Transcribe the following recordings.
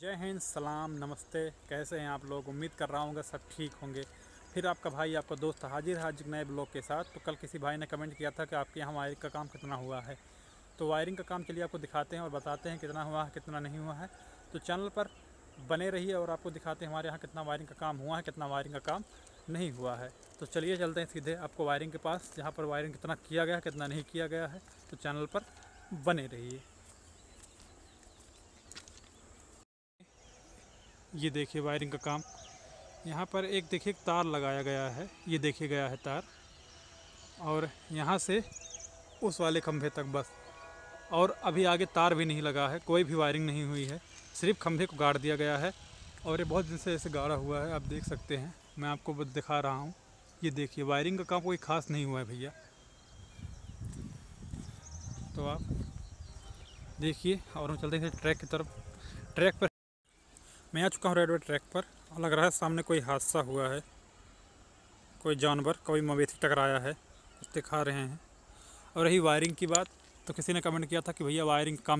जय हिंद, सलाम, नमस्ते। कैसे हैं आप लोग? उम्मीद कर रहा हूँ सब ठीक होंगे। फिर आपका भाई, आपका दोस्त हाजिर नए ब्लॉग के साथ। तो कल किसी भाई ने कमेंट किया था कि आपके यहाँ वायरिंग का काम कितना हुआ है। तो वायरिंग का काम चलिए आपको दिखाते हैं और बताते हैं कितना हुआ है कितना नहीं हुआ है। तो चैनल पर बने रहिए और आपको दिखाते हैं हमारे यहाँ कितना वायरिंग का काम हुआ है, कितना वायरिंग का काम नहीं हुआ है। तो चलिए चलते हैं सीधे आपको वायरिंग के पास, जहाँ पर वायरिंग कितना किया गया है कितना नहीं किया गया है। तो चैनल पर बने रहिए। ये देखिए वायरिंग का काम। यहाँ पर एक देखिए तार लगाया गया है, ये देखिए गया है तार, और यहाँ से उस वाले खंभे तक बस। और अभी आगे तार भी नहीं लगा है, कोई भी वायरिंग नहीं हुई है, सिर्फ खंभे को गाड़ दिया गया है। और ये बहुत दिन से ऐसे गाड़ा हुआ है, आप देख सकते हैं, मैं आपको बस दिखा रहा हूँ। ये देखिए वायरिंग का काम कोई ख़ास नहीं हुआ है भैया। तो आप देखिए और हम चलते हैं ट्रैक की तरफ। ट्रैक पर मैं आ चुका हूँ, रेलवे ट्रैक पर। और लग रहा है सामने कोई हादसा हुआ है, कोई जानवर, कोई मवेशी टकराया है, कुछ दिखा रहे हैं। और रही वायरिंग की बात, तो किसी ने कमेंट किया था कि भैया वायरिंग काम।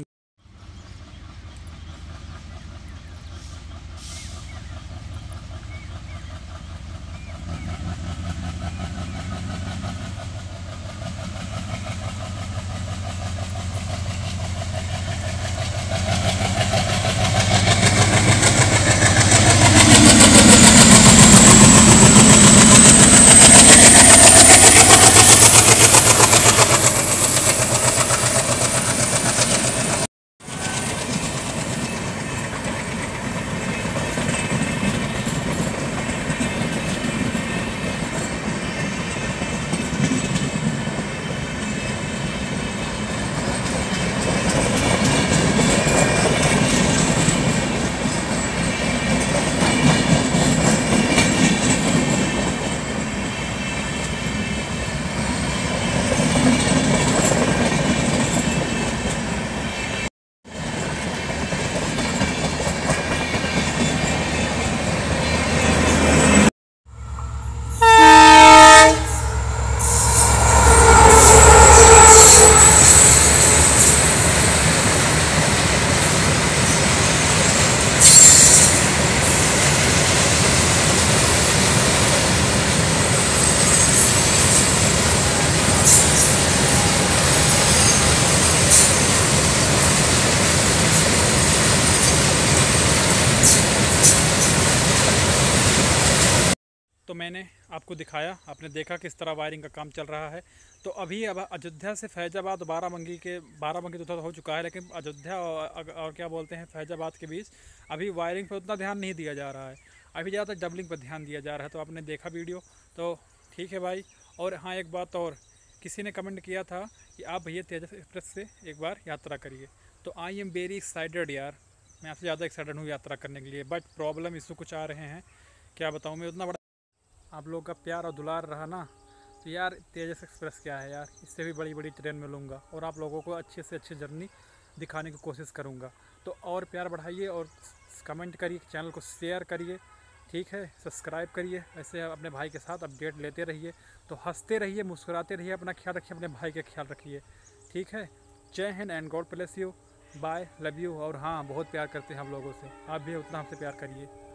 तो मैंने आपको दिखाया, आपने देखा किस तरह वायरिंग का काम चल रहा है। तो अभी अब अयोध्या से फैज़ाबाद बाराबंकी तो हो चुका है, लेकिन अयोध्या और क्या बोलते हैं फैज़ाबाद के बीच अभी वायरिंग पर उतना ध्यान नहीं दिया जा रहा है। अभी ज़्यादातर डबलिंग पर ध्यान दिया जा रहा है। तो आपने देखा वीडियो, तो ठीक है भाई। और हाँ, एक बात और, किसी ने कमेंट किया था कि आप भैया तेजस एक्सप्रेस से एक बार यात्रा करिए। तो आई एम वेरी एक्साइटेड यार, मैं आपसे ज़्यादा एक्साइटेड हूँ यात्रा करने के लिए। बट प्रॉब्लम इशू कुछ आ रहे हैं, क्या बताऊँ मैं। उतना आप लोग का प्यार और दुलार रहा ना, तो यार तेजस एक्सप्रेस क्या है यार, इससे भी बड़ी बड़ी ट्रेन में लूँगा और आप लोगों को अच्छे से अच्छी जर्नी दिखाने की कोशिश करूँगा। तो और प्यार बढ़ाइए और कमेंट करिए, चैनल को शेयर करिए, ठीक है, सब्सक्राइब करिए। ऐसे अपने भाई के साथ अपडेट लेते रहिए। तो हंसते रहिए, मुस्कुराते रहिए, अपना ख्याल रखिए, अपने भाई का ख्याल रखिए, ठीक है। जय हिंद and God bless you, bye, love you. और हाँ, बहुत प्यार करते हैं हम लोगों से, आप भी उतना हमसे प्यार करिए।